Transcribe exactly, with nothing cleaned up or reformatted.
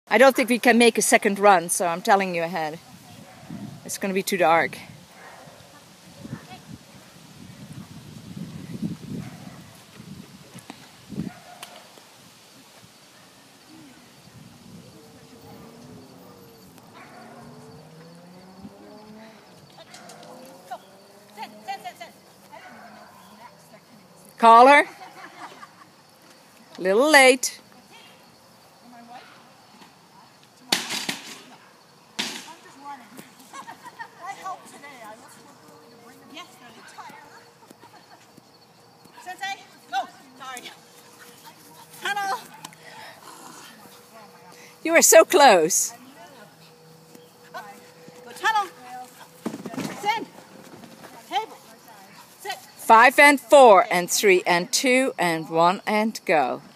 I don't think we can make a second run, so I'm telling you ahead. It's going to be too dark. Caller? A little late. Sensay, go! Sorry. Tunnel! You were so close. Go tunnel! Send! Table! Sit! Five and four and three and two and one and go.